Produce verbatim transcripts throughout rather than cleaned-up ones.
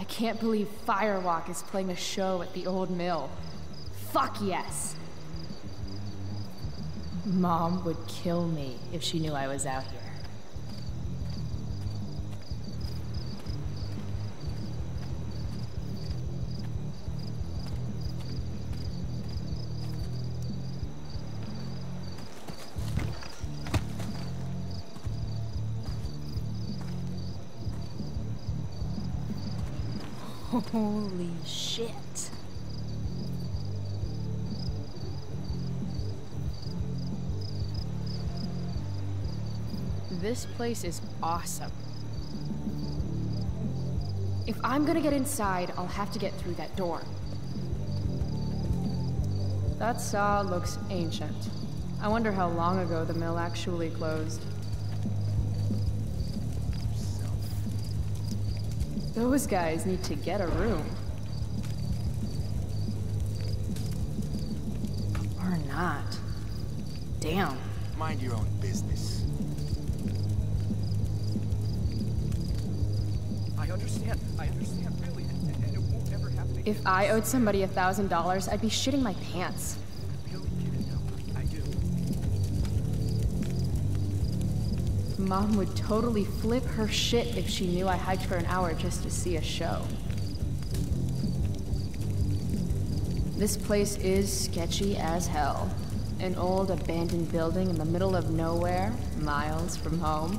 I can't believe Firewalk is playing a show at the old mill. Fuck yes! Mom would kill me if she knew I was out here. Holy shit. This place is awesome. If I'm gonna get inside, I'll have to get through that door. That saw looks ancient. I wonder how long ago the mill actually closed. Those guys need to get a room. Or not. Damn. Mind your own business. I understand. I understand, really. And, and it won't ever happen again. If I owed somebody a thousand dollars, I'd be shitting my pants. Really get it now. I do. Mom would totally flip her shit if she knew I hiked for an hour just to see a show. This place is sketchy as hell. An old abandoned building in the middle of nowhere, miles from home.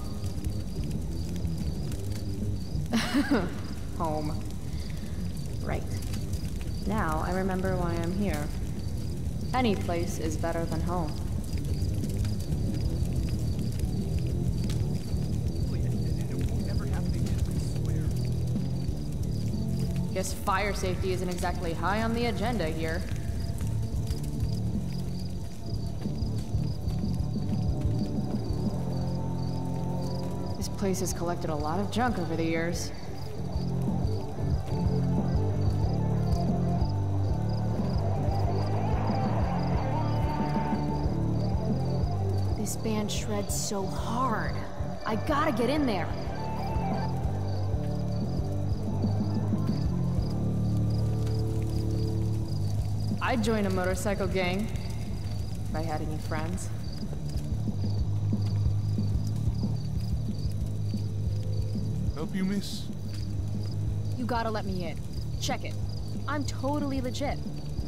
Home. Right. Now I remember why I'm here. Any place is better than home. Guess fire safety isn't exactly high on the agenda here. This place has collected a lot of junk over the years. This band shreds so hard. I gotta get in there. I'd join a motorcycle gang, if I had any friends. Help you, miss? You gotta let me in. Check it. I'm totally legit.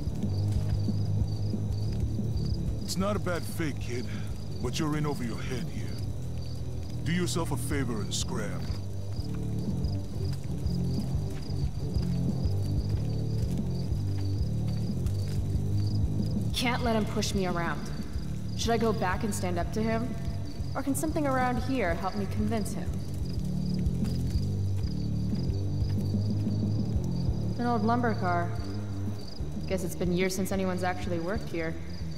It's not a bad fake, kid, but you're in over your head here. Do yourself a favor and scram. Can't let him push me around. Should I go back and stand up to him? Or can something around here help me convince him? An old lumber car. Guess it's been years since anyone's actually worked here.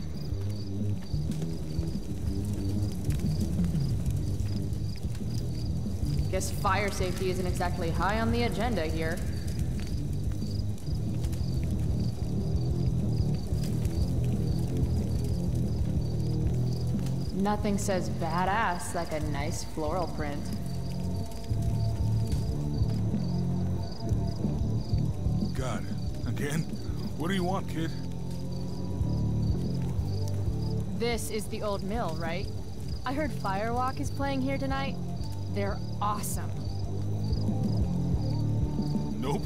Guess fire safety isn't exactly high on the agenda here. Nothing says badass like a nice floral print. Got it. Again? What do you want, kid? This is the old mill, right? I heard Firewalk is playing here tonight. They're awesome. Nope.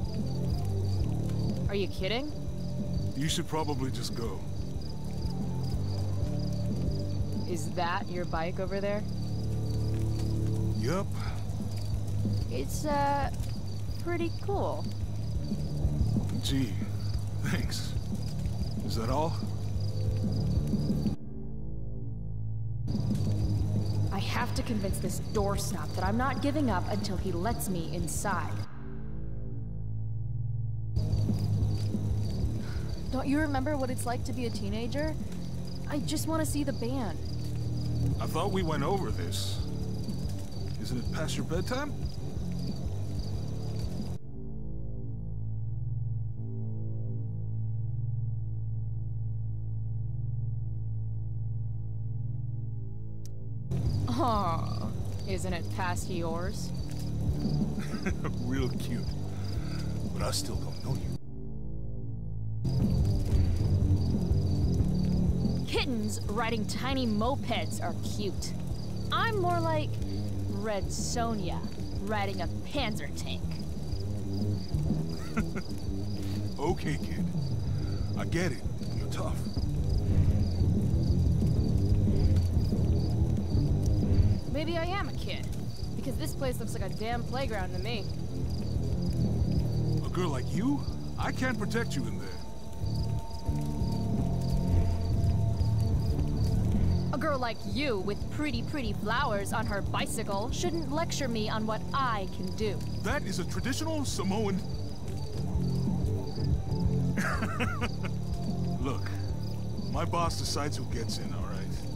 Are you kidding? You should probably just go. Is that your bike over there? Yup. It's, uh, pretty cool. Gee, thanks. Is that all? I have to convince this door snob that I'm not giving up until he lets me inside. Don't you remember what it's like to be a teenager? I just want to see the band. I thought we went over this. Isn't it past your bedtime? Oh, isn't it past yours? Real cute. but I still don't know you. Kittens riding tiny mopeds are cute. I'm more like Red Sonja riding a Panzer tank. Okay, kid. I get it. You're tough. Maybe I am a kid, because this place looks like a damn playground to me. A girl like you? I can't protect you in there. A girl like you with pretty, pretty flowers on her bicycle shouldn't lecture me on what I can do. That is a traditional Samoan... Look, my boss decides who gets in, all right?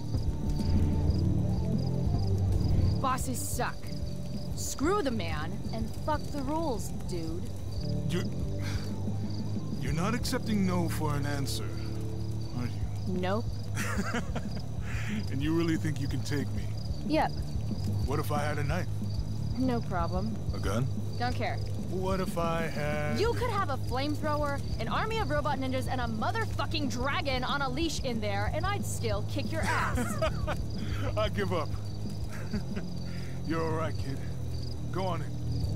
Bosses suck. Screw the man and fuck the rules, dude. You're... You're not accepting no for an answer, are you? Nope. And you really think you can take me? Yep. What if I had a knife? No problem. A gun? Don't care. What if I had... You could have a flamethrower, an army of robot ninjas, and a motherfucking dragon on a leash in there, and I'd still kick your ass. I give up. You're all right, kid. Go on in.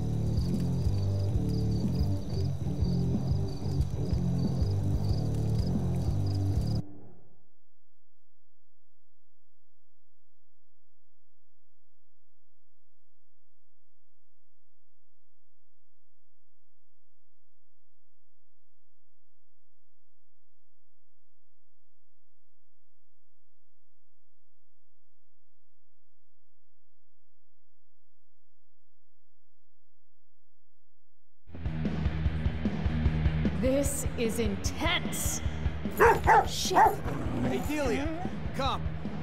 This is intense. Shit. Hey, Delia, come.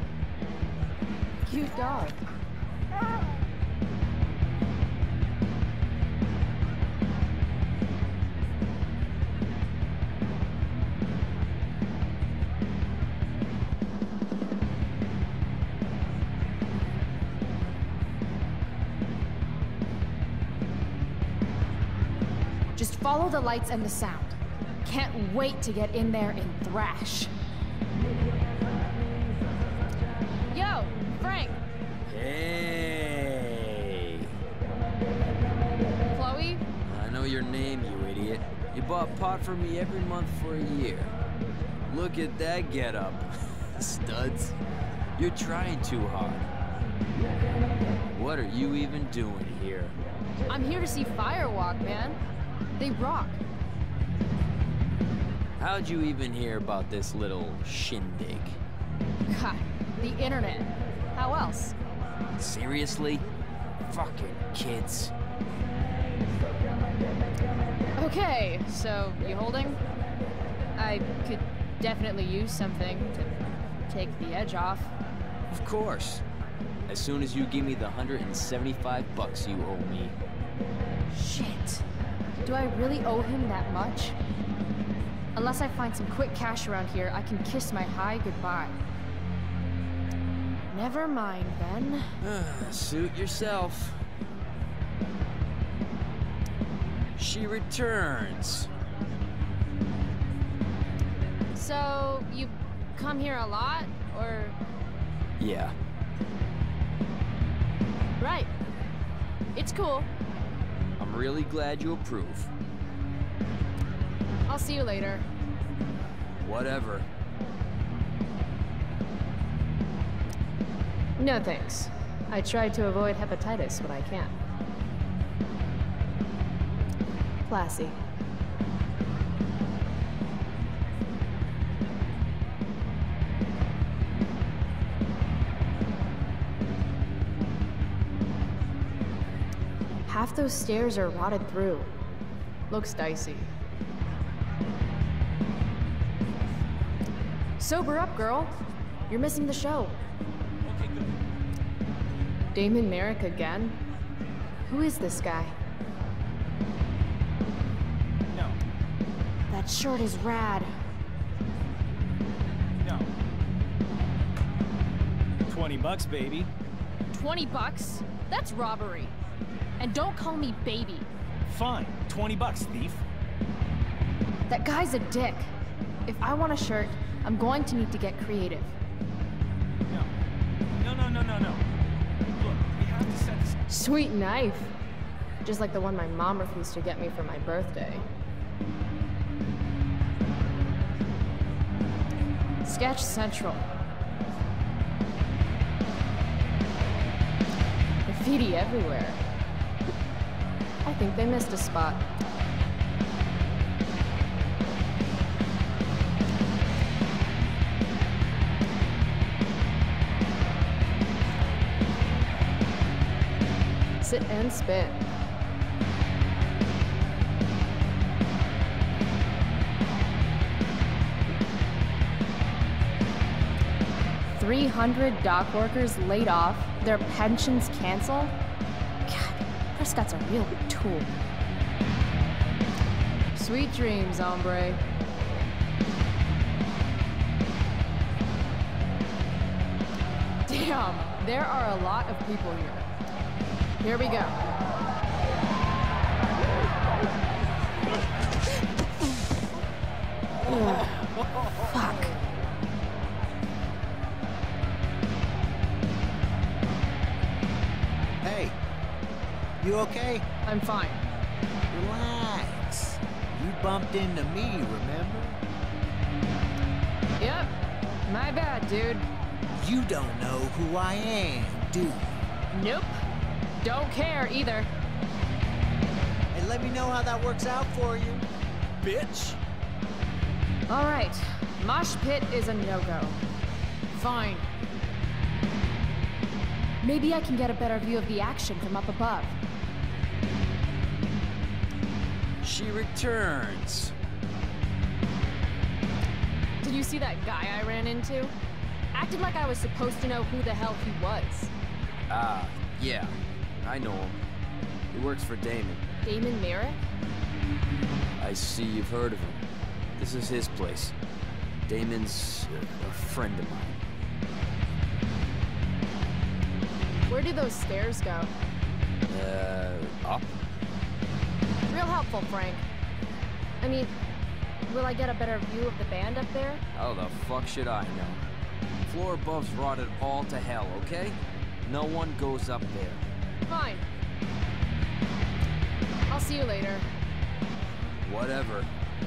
Cute dog. Just follow the lights and the sound. Can't wait to get in there and thrash. Yo, Frank. Hey. Chloe? I know your name, you idiot. You bought pot for me every month for a year. Look at that getup. Studs. You're trying too hard. What are you even doing here? I'm here to see Firewalk, man. They rock. How'd you even hear about this little shindig? God, the internet. How else? Seriously? Fucking kids. Okay, so you holding? I could definitely use something to take the edge off. Of course. As soon as you give me the one hundred seventy-five bucks you owe me. Shit. Do I really owe him that much? Unless I find some quick cash around here, I can kiss my high goodbye. Never mind, then. Suit yourself. She returns. So, you come here a lot, or...? Yeah. Right. It's cool. I'm really glad you approve. I'll see you later. Whatever. No thanks. I tried to avoid hepatitis, but I can't. Classy. Half those stairs are rotted through. Looks dicey. Sober up, girl. You're missing the show. Okay, good. Damon Merrick again? Who is this guy? No, That shirt is rad. no. Twenty bucks, baby. Twenty bucks? That's robbery. And don't call me baby. Fine. Twenty bucks, thief. That guy's a dick. If I want a shirt, I'm going to need to get creative. No. No, no, no, no, no. Look, we have to set this... Sweet knife. Just like the one my mom refused to get me for my birthday. Sketch Central. Graffiti everywhere. I think they missed a spot. Sit and spit. three hundred dock workers laid off, their pensions canceled? God, Prescott's a real tool. Sweet dreams, hombre. Damn, there are a lot of people here. Here we go. Ugh, fuck. Hey, you okay? I'm fine. Relax. You bumped into me, remember? Yep, my bad, dude. You don't know who I am, do you? Nope. Don't care either. And let me know how that works out for you. Bitch! All right, mosh pit is a no-go. Fine. Maybe I can get a better view of the action from up above. She returns. Did you see that guy I ran into? Acted like I was supposed to know who the hell he was. Ah, uh, yeah. I know him. He works for Damon. Damon Merrick? I see you've heard of him. This is his place. Damon's uh, a friend of mine. Where do those stairs go? Uh, up? Real helpful, Frank. I mean, will I get a better view of the band up there? How the fuck should I know? Floor above's rotted all to hell, okay? No one goes up there. Fine. I'll see you later. Whatever.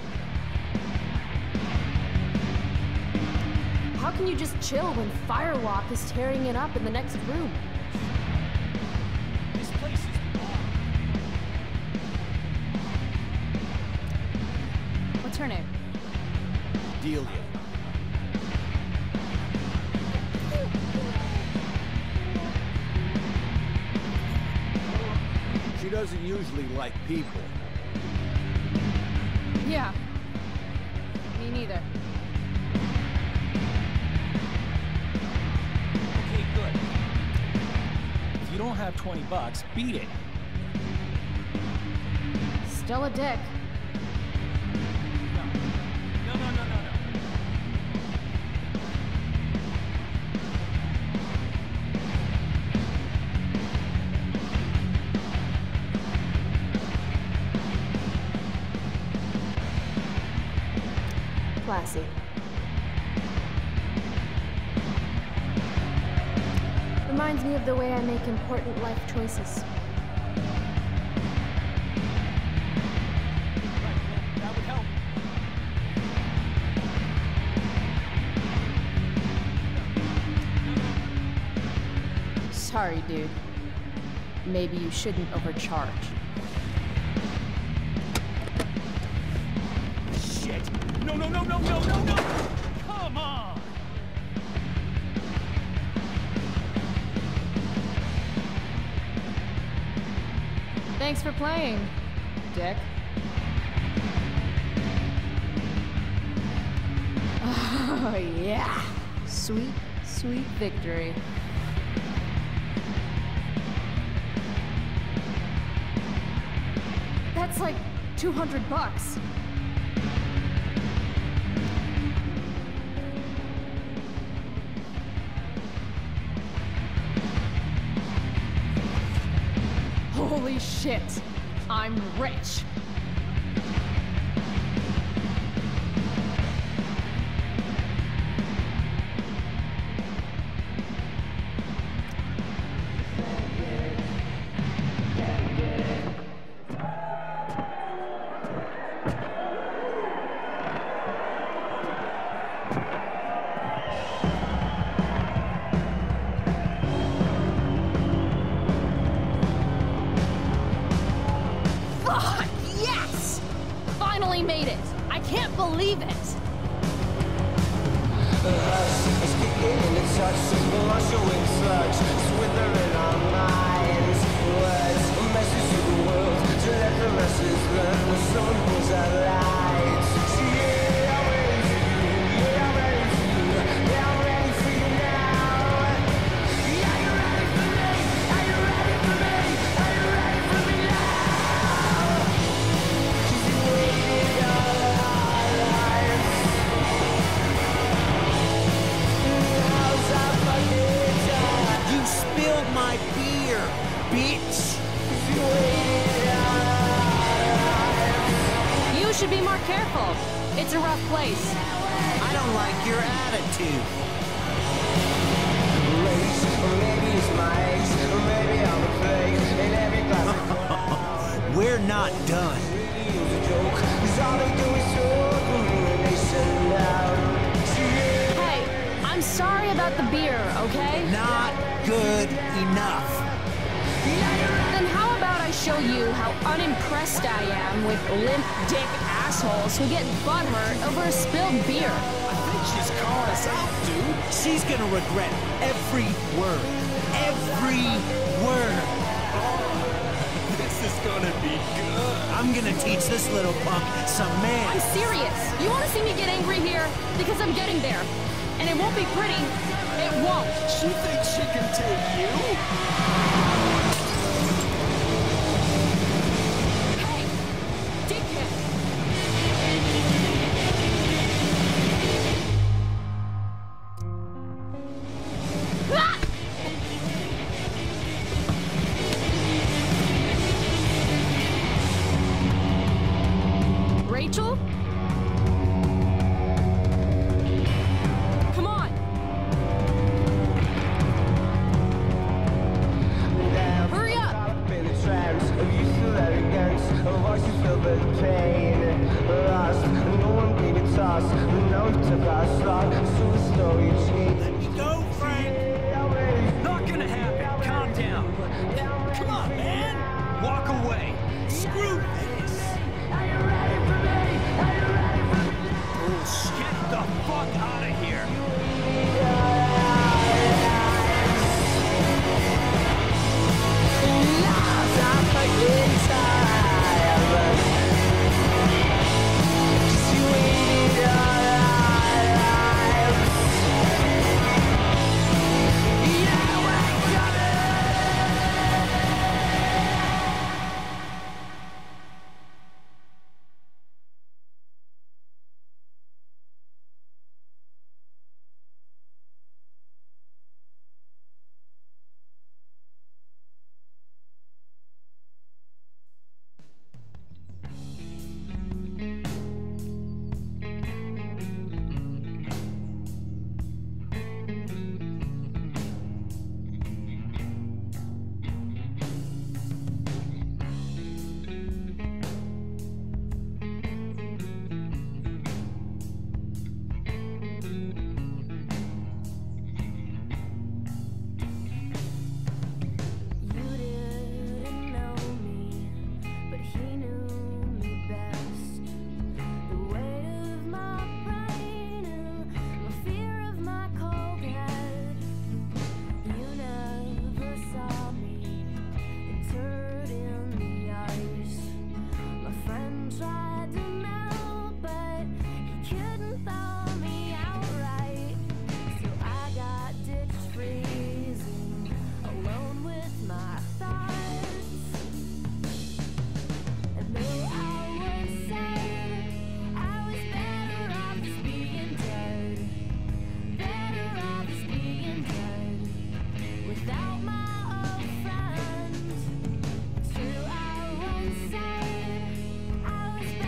How can you just chill when Firewalk is tearing it up in the next room? This place is wrong. What's her name? Delia. She doesn't usually like people. Yeah. Me neither. Okay, good. If you don't have twenty bucks, beat it. Still a dick. No. No, no, no, no, no. Classy. Reminds me of the way I make important life choices. Right, well, that would help. Sorry, dude. Maybe you shouldn't overcharge. Shit! No, no, no, no, no, no, no! Come on! Thanks for playing, Dick. Oh, yeah. Sweet, sweet victory. That's like two hundred bucks. Holy shit, I'm rich. Ugh, yes! Finally made it. I can't believe it. It's kicking in the touch, blush away sludge, swithering our minds. Words, a message to the world, to let the masses learn the sun was our lights. So yeah, I'm ready for you, yeah, I'm ready for you, yeah, I'm ready for you now. Yeah, you ready for me? Are you ready for me? Are you ready for me now? 'Cause you waited all our lives. You spilled my beer, bitch! You should be more careful. It's a rough place. I don't like your attitude. Race, or maybe it's my age, or maybe I'm a plague in every glass of wine. We're not done. It was a joke, 'cause all they do is talk and they say loud. So yeah. Hey, I'm sorry about the beer, okay? Not good enough. Then how about I show you how unimpressed I am with limp dick assholes who get butthurt over a spilled beer? I think she's calling us out, dude. She's gonna regret every word. Every word. This is gonna be good. I'm gonna teach this little punk some I'm manners. serious. You want to see me get angry here? Because I'm getting there. And it won't be pretty. It won't. She thinks she can take you? Hey, dickhead. Ah! Rachel? Come on. Hurry up. In the trance of youthful arrogance, a voice you feel the pain. Lost, no one gave it toss, no one took our slot, so the story changed. Let me go, Frank. Not gonna happen. Calm down. Come on, man. Walk away. Screw this. Bullshit. Get the fuck out of here. I was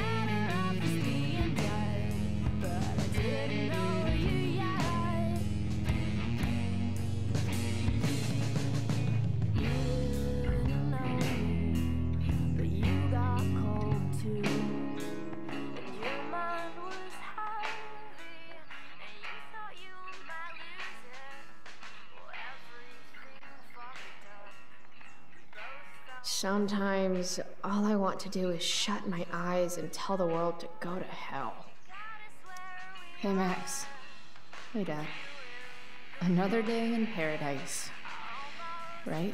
Sometimes all I want to do is shut my eyes and tell the world to go to hell. Hey, Max. Hey, Dad. Another day in paradise. Right?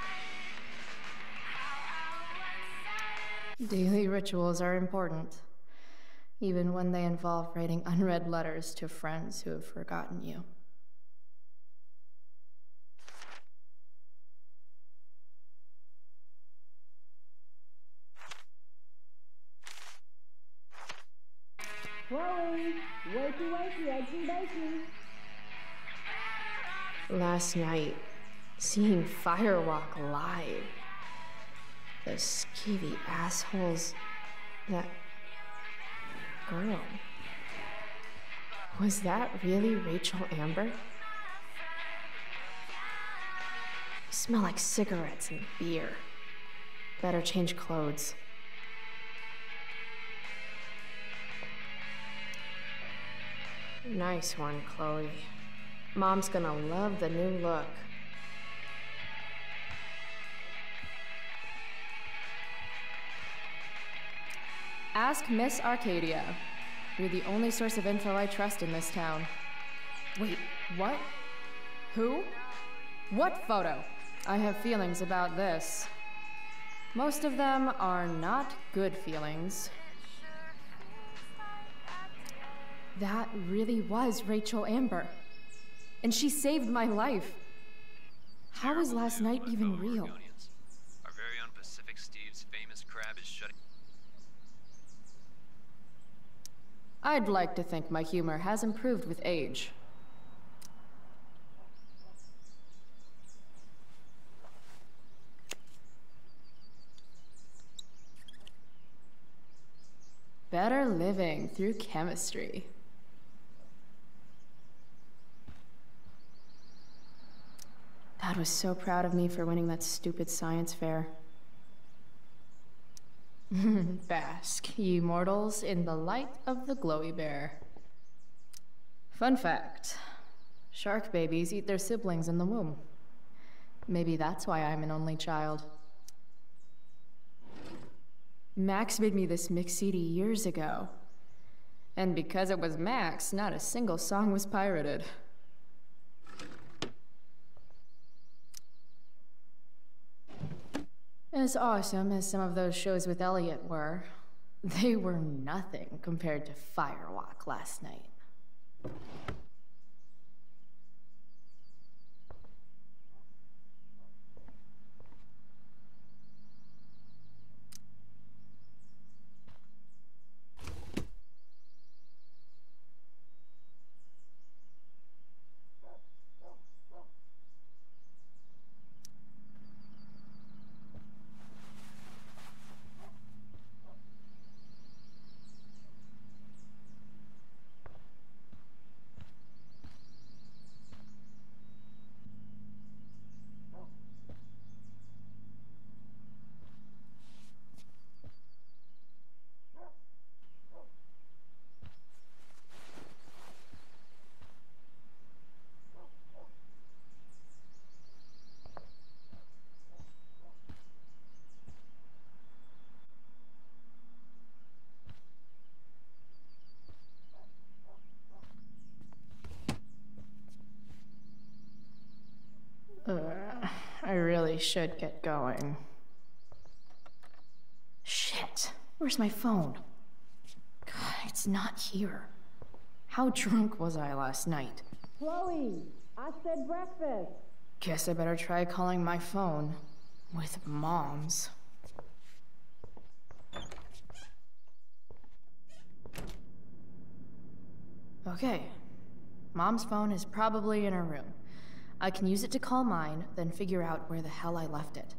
Daily rituals are important, even when they involve writing unread letters to friends who have forgotten you. Chloe, wakey wakey, eggsy bakey. Last night, seeing Firewalk live. Those skeevy assholes. That girl. Was that really Rachel Amber? You smell like cigarettes and beer. Better change clothes. Nice one, Chloe. Mom's gonna love the new look. Ask Miss Arcadia. You're the only source of info I trust in this town. Wait, what? Who? What photo? I have feelings about this. Most of them are not good feelings. That really was Rachel Amber. And she saved my life. How is last night even real? Our very own Pacific Steve's famous crab is shutting. I'd like to think my humor has improved with age. Better living through chemistry. Dad was so proud of me for winning that stupid science fair. Bask, ye mortals, in the light of the glowy bear. Fun fact, shark babies eat their siblings in the womb. Maybe that's why I'm an only child. Max made me this mix C D years ago. And because it was Max, not a single song was pirated. As awesome as some of those shows with Elliot were, they were nothing compared to Firewalk last night. Uh, I really should get going. Shit, where's my phone? God, it's not here. How drunk was I last night? Chloe, I said breakfast. Guess I better try calling my phone with Mom's. Okay, Mom's phone is probably in her room. I can use it to call mine, then figure out where the hell I left it.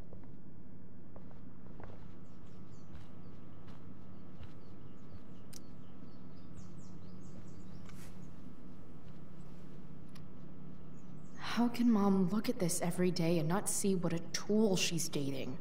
How can Mom look at this every day and not see what a tool she's dating?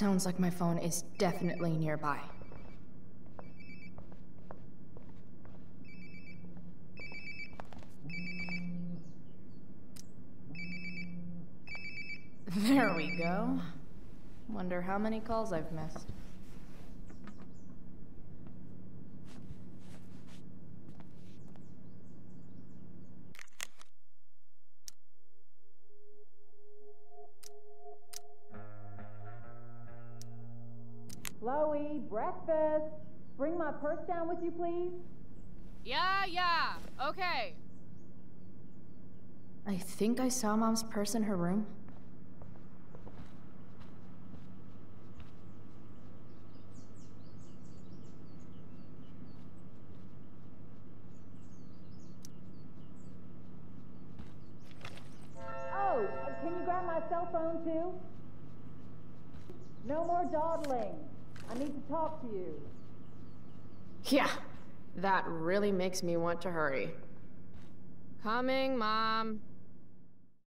Sounds like my phone is definitely nearby. There we go. Wonder how many calls I've missed. Chloe, breakfast. Bring my purse down with you, please. Yeah, yeah, okay. I think I saw Mom's purse in her room. Oh, can you grab my cell phone too? No more dawdling. I need to talk to you. Yeah, that really makes me want to hurry. Coming, Mom.